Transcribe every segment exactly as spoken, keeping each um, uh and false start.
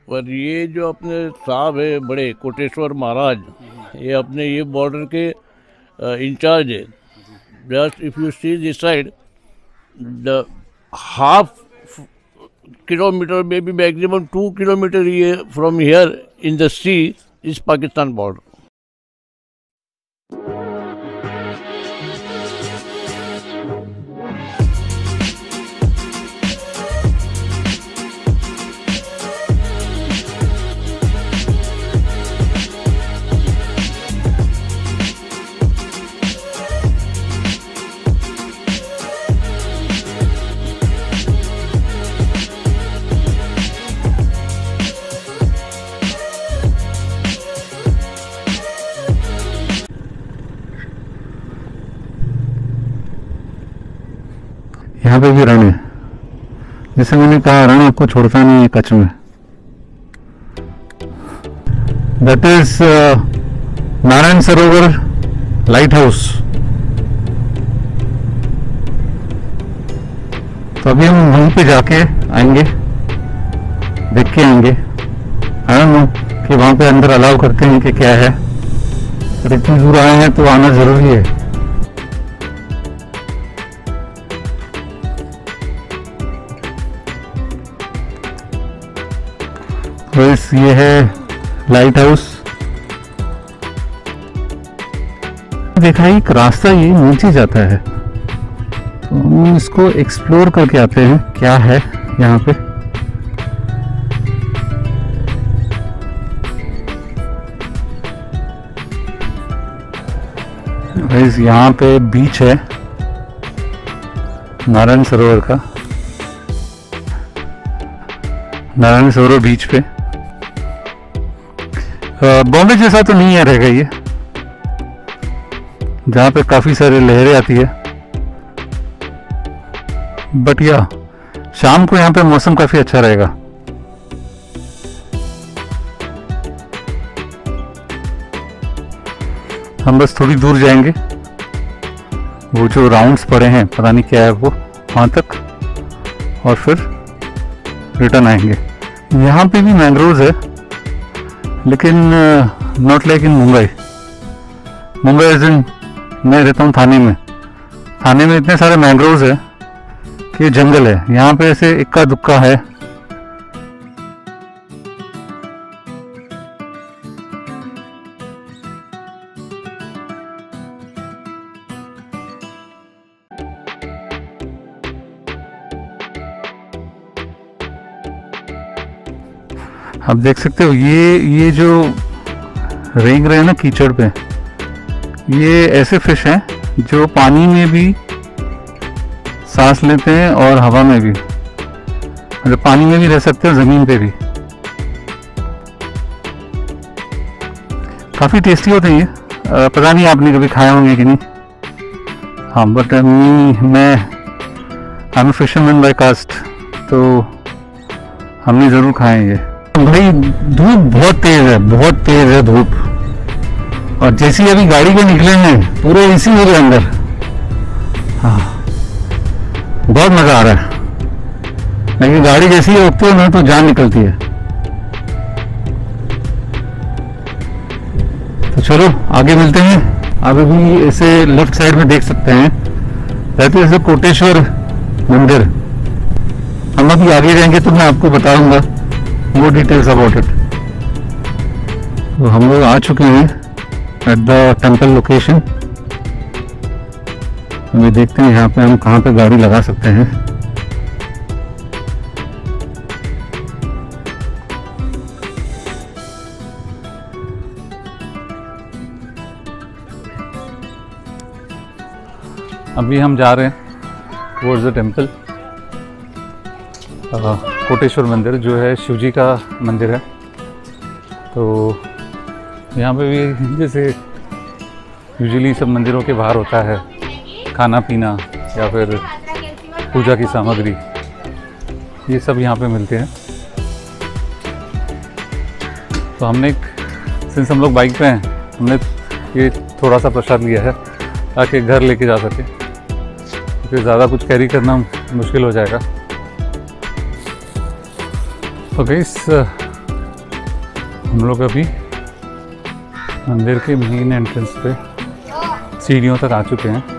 पर ये जो अपने साहब है बड़े कोटेश्वर महाराज, ये अपने ये बॉर्डर के इंचार्ज है। Just if you see this side, the half kilometre में भी मैक्सिमम टू किलोमीटर ये from here in the sea is Pakistan border. यहाँ पे भी रण है, जैसे मैंने कहा रण आपको छोड़ता नहीं है कच्छ में। That is Narayan Sarovar light house. तो अभी हम वहीं पे जाके आएंगे, देख के आएंगे। आई डोंट नो कि वहां पे अंदर अलाउ करते हैं कि क्या है, पर इतनी दूर आए हैं तो आना जरूरी है। बस ये है लाइट हाउस। देखा एक रास्ता ये नीचे जाता है, तो हम इसको एक्सप्लोर करके आते हैं क्या है यहाँ पे। बस यहाँ पे बीच है नारायण सरोवर का, नारायण सरोवर बीच पे। बॉम्बे जैसा तो नहीं है रहेगा ये, जहाँ पे काफी सारी लहरें आती है, बट या शाम को यहाँ पे मौसम काफी अच्छा रहेगा। हम बस थोड़ी दूर जाएंगे, वो जो राउंड्स पड़े हैं पता नहीं क्या है वो, वहां तक, और फिर रिटर्न आएंगे। यहाँ पे भी मैंग्रोव्स है, लेकिन not like in Mumbai. Mumbai is in, मैं रहता हूँ थाने में, थाने में इतने सारे मैंग्रोव्स है कि जंगल है। यहाँ पे ऐसे इक्का दुक्का है। आप देख सकते हो ये ये जो रेंग रहे हैं ना कीचड़ पे, ये ऐसे फिश हैं जो पानी में भी सांस लेते हैं और हवा में भी, मतलब पानी में भी रह सकते हैं, जमीन पे भी। काफी टेस्टी होते हैं ये। पता नहीं आपने कभी खाए होंगे कि नहीं। हाँ, बट मैं I am fisherman by caste, तो हमने जरूर खाए ये। भाई धूप बहुत तेज है, बहुत तेज है धूप, और जैसे अभी गाड़ी को निकले हैं पूरे एसी हो गए अंदर। हाँ, बहुत मजा आ रहा है, लेकिन गाड़ी जैसी ही रोकते हो ना तो जान निकलती है। तो चलो आगे मिलते हैं। आप अभी इसे लेफ्ट साइड में देख सकते हैं, रहते हैं कोटेश्वर मंदिर। हम अभी आगे जाएंगे तो मैं आपको बताऊंगा more details about it। तो हम लोग आ चुके हैं एट द टेम्पल लोकेशन। अभी देखते हैं यहाँ पे हम कहाँ पे गाड़ी लगा सकते हैं। अभी हम जा रहे हैं टुवर्ड्स द टेम्पल, कोटेश्वर मंदिर, जो है शिवजी का मंदिर है। तो यहाँ पे भी जैसे यूजुअली सब मंदिरों के बाहर होता है खाना पीना या फिर पूजा की सामग्री, ये सब यहाँ पे मिलते हैं। तो हमने एक, सिंस हम लोग बाइक पे हैं, हमने ये थोड़ा सा प्रसाद लिया है ताकि घर लेके जा सके, क्योंकि ज़्यादा कुछ कैरी करना मुश्किल हो जाएगा। तो गाइस हम लोग अभी मंदिर के मेन एंट्रेंस पे सीढ़ियों तक आ चुके हैं।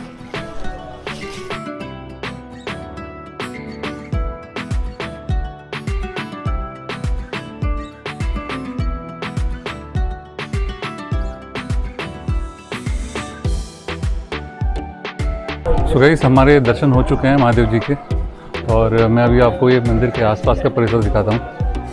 सो गाइस, हमारे दर्शन हो चुके हैं महादेव जी के, और मैं अभी आपको ये मंदिर के आसपास का परिसर दिखाता हूँ।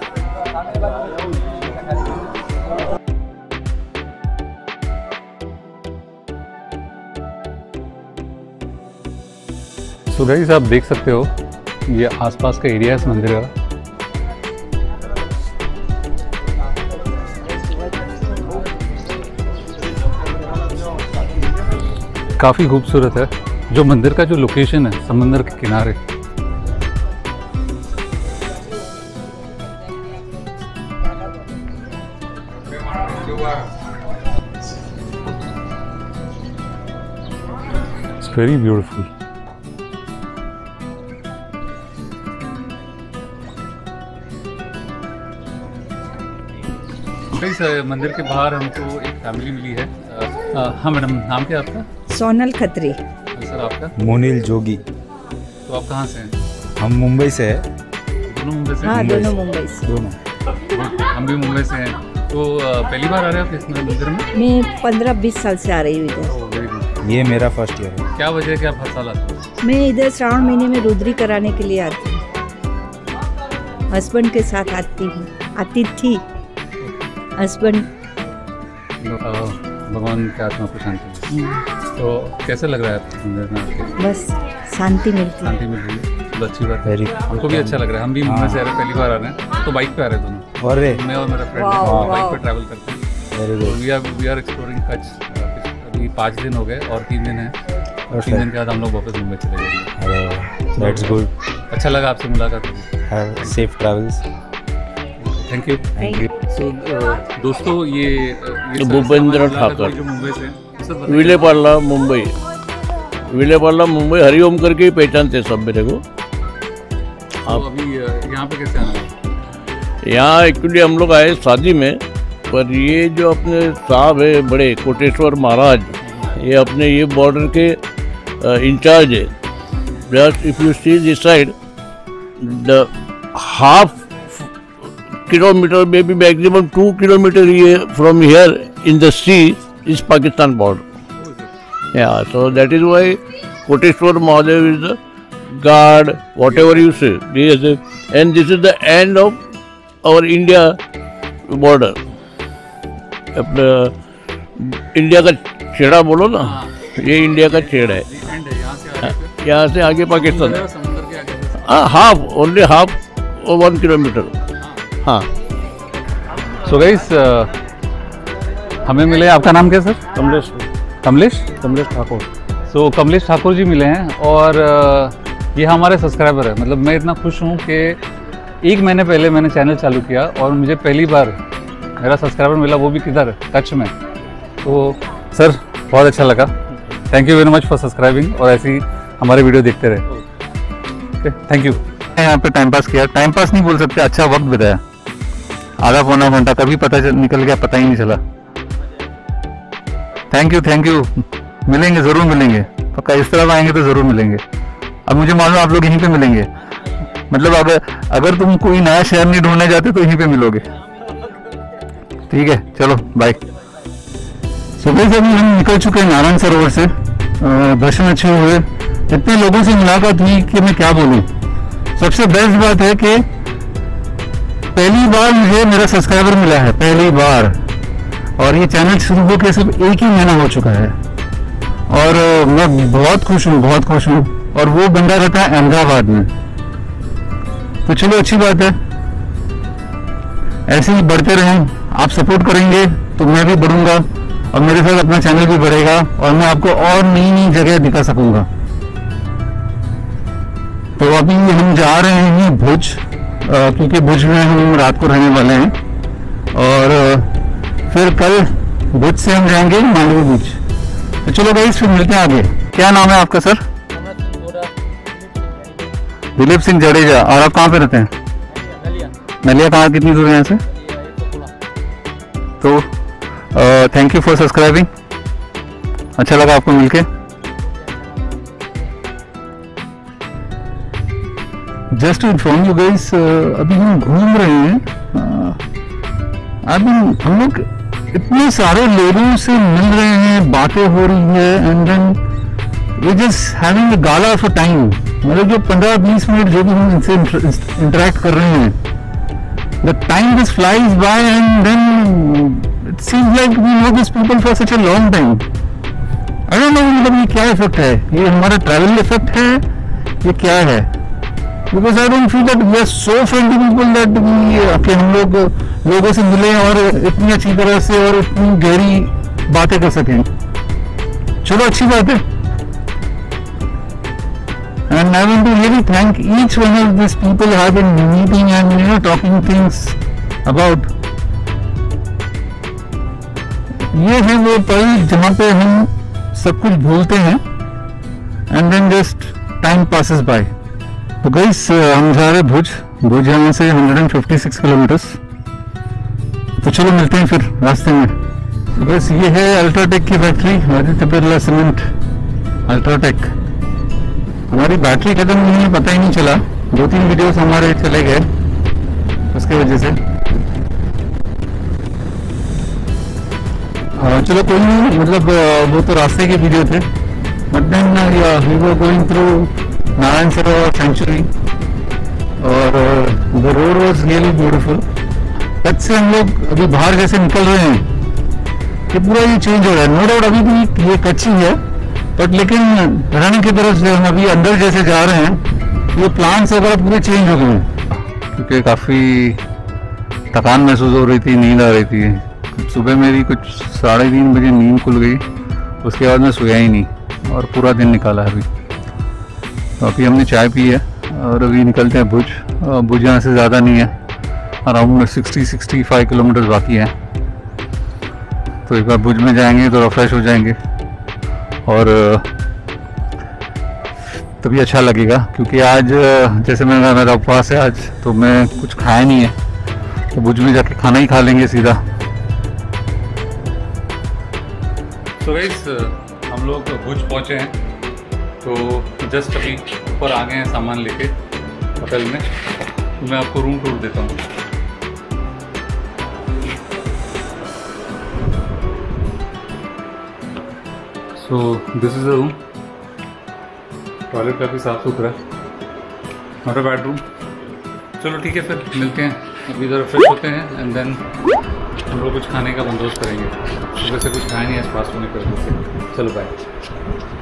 सो गाइस, आप देख सकते हो ये आसपास का एरिया है इस मंदिर का। काफ़ी खूबसूरत है। जो मंदिर का जो लोकेशन है समंदर के किनारे, इट्स वेरी ब्यूटीफुल। इस मंदिर के बाहर हमको एक फैमिली मिली है। हाँ मैडम, नाम क्या है आपका? सोनल खत्री। सर आपका? मोनिल जोगी। तो आप कहाँ से हैं? हम मुंबई से हैं। दोनों मुंबई से? हाँ, दोनों मुंबई से। दोनों। हम भी मुंबई से हैं। तो पहली बार आ रहे हो आप इस मंदिर में? मैं पंद्रह बीस साल से आ रही हूँ इधर। ये मेरा फर्स्ट ईयर है। क्या वजह है कि आप हर साल आते हो? मैं इधर श्रावण महीने में रुद्री कराने के लिए आती हूँ। हस्बैंड के साथ आती हूँ, आती थी। हस्बैंड भगवान की आत्मा को शांति मिले। तो कैसे लग रहा है आपको मंदिर में आके? बस शांति मिलती है। शांति मिल रही है, तो अच्छी बात है। वेरी हमको भी अच्छा लग रहा है। हम भी मुंबई से आ रहे हैं, पहली बार आ रहे हैं। तो बाइक पे आ रहे हैं दोनों, और रे मैं और मेरा फ्रेंड वाह, बाइक वाह। पे ट्रैवल करते हैं। Very good. We are we are exploring Kutch. अभी पाँच दिन हो गए और तीन दिन है, और तीन दिन के बाद हम लोग वापस मुंबई चले जाएंगे। That's good. अच्छा लगा आपसे मुलाकात हुई। Have safe travels. Thank you. Thank you. So दोस्तों, ये ये भूपेंद्र ठाकुर, जो मुंबई से हैं, सर बताइए। विलेपार्ला मुंबई। विलेपार्ला मुंबई हरिओम करके ही पहचानते सब मेरे को। तो अभी यहाँ पे कैसे आना है? यहाँ एक्चुअली हम लोग आए शादी में, पर ये जो अपने साहब है बड़े कोटेश्वर महाराज, ये अपने ये बॉर्डर के इंचार्ज है। Just if you see this side, the half kilometre may be maximum two kilometre ये from here in the sea is Pakistan border. Yeah, so that is why Koteshwar Mahadev is the guard, whatever you say. Yes, and this is the end of our India border. अपने India का छेड़ा बोलो ना, ये India का छेड़ा है। And है, यहाँ से आगे यहाँ से आगे पाकिस्तान, फिर समुद्र के आगे। हाँ half, only half one kilometre. हाँ। सो गाइस, हमें मिले, आपका नाम क्या सर? कमलेश कमलेश कमलेश ठाकुर। सो कमलेश ठाकुर जी मिले हैं, और अ, ये हमारे सब्सक्राइबर है। मतलब मैं इतना खुश हूँ कि एक महीने पहले मैंने चैनल चालू किया और मुझे पहली बार मेरा सब्सक्राइबर मिला, वो भी किधर, कच्छ में। तो सर बहुत अच्छा लगा। Thank you very much for subscribing, और ऐसे ही हमारे वीडियो देखते रहे। Okay, thank you. यहाँ पे टाइम पास किया, टाइम पास नहीं बोल सकते, अच्छा वक्त बिताया। आधा पौना घंटा कभी पता चल निकल गया, पता ही नहीं चला। Thank you thank you. मिलेंगे, जरूर मिलेंगे, पक्का। इस तरफ आएंगे तो जरूर मिलेंगे। अब मुझे मालूम आप लोग यहीं पे मिलेंगे। मतलब अगर अगर तुम कोई नया शहर नहीं ढूंढने जाते तो यहीं पे मिलोगे। ठीक है, चलो बाय। सुबह से हम निकल चुके हैं नारायण सरोवर से। दर्शन अच्छे हुए, इतने लोगों से मुलाकात हुई कि मैं क्या बोलूं। सबसे बेस्ट बात है कि पहली बार मुझे मेरा सब्सक्राइबर मिला है, पहली बार। और ये चैनल शुरू होकर सिर्फ एक ही महीना हो चुका है, और मैं बहुत खुश हूँ, बहुत खुश हूँ। और वो बंदा रहता है अहमदाबाद में। तो चलो अच्छी बात है, ऐसे ही बढ़ते रहें। आप सपोर्ट करेंगे तो मैं भी बढ़ूंगा, और मेरे साथ अपना चैनल भी बढ़ेगा, और मैं आपको और नई नई जगह दिखा सकूंगा। तो अभी हम जा रहे हैं भुज, क्योंकि भुज में हम रात को रहने वाले हैं, और फिर कल भुज से हम जाएंगे मांडवी बीच। तो चलो गाइस, फिर मिलते हैं आगे। क्या नाम है आपका सर? दिलीप सिंह जडेजा। और आप कहाँ पे रहते हैं? नलिया। कहाँ, कितनी दूर है यहाँ से? तो थैंक यू फॉर सब्सक्राइबिंग। अच्छा लगा आपको मिलके। Just to inform you guys, अभी हम घूम रहे हैं। अभी हम लोग इतने सारे लोगों से मिल रहे हैं, बातें हो रही है, and then we just having a gala of a time. मतलब जो पंद्रह बीस मिनट जो भी हम इनसे इंटरेक्ट कर रहे हैं, the time just flies by and then it seems like we know this people for such a long time. I don't know मतलब ये क्या इफेक्ट है, ये हमारा ट्रैवल इफेक्ट है, ये क्या है? Because I don't feel that we are so friendly people that we कि हम लोग लोगों से मिले और इतनी अच्छी तरह से और इतनी गहरी बातें कर सकें। चलो अच्छी बात है। And I want to really thank each one of these people who have been meeting and you know talking things about. ये है वो पल जहाँ पे हम सब कुछ भूलते हैं and then just time passes by. तो गाइस हम जा रहे भुज भुज यहाँ से एक सौ छप्पन किलोमीटर्स। तो चलो मिलते हैं फिर रास्ते में। तो बस ये है अल्ट्राटेक की factory, Aditya Birla cement UltraTech. हमारी बैटरी खत्म नहीं है, पता ही नहीं चला, दो तीन वीडियोस हमारे चले गए उसके वजह से। आ, चलो कोई नहीं, मतलब वो तो रास्ते के वीडियो थे, but then we were going through Narayan Sarovar sanctuary और the road was really beautiful. तब से हम लोग अभी बाहर जैसे निकल रहे हैं कि पूरा ये चेंज हो रहा है। नो डाउट अभी भी ये कच्ची है, बट लेकिन रनिंग की तरफ से हम अभी अंदर जैसे जा रहे हैं, ये प्लांट्स वगैरह पूरे चेंज हो गए हैं। क्योंकि काफ़ी थकान महसूस हो रही थी, नींद आ रही थी। सुबह मेरी कुछ साढ़े तीन बजे नींद खुल गई, उसके बाद मैं सोया ही नहीं और पूरा दिन निकाला है अभी। तो अभी हमने चाय पी है और अभी निकलते हैं भुज। भुज यहाँ से ज़्यादा नहीं है, around sixty sixty five kilometre बाकी है। तो एक बार भुज में जाएंगे तो रिफ्रेश हो जाएंगे और तभी अच्छा लगेगा। क्योंकि आज जैसे मेरा मेरा उपवास है आज, तो मैं कुछ खाया नहीं है, तो भुज में जाके खाना ही खा लेंगे सीधा। तो गाइस हम लोग भुज पहुँचे हैं, तो जस्ट अभी ऊपर आ गए हैं सामान लेके होटल में। तो मैं आपको रूम टूर देता हूँ। So this is the room. Toilet काफ़ी साफ सुथरा है, नॉट अ बैड रूम। चलो ठीक है, फिर मिलते हैं। अभी इधर फ्रेश होते हैं एंड देन हम लोग कुछ खाने का बंदोबस्त करेंगे। सुबह से कुछ खाया नहीं है, फास्ट होने की वजह से। चलो बाय।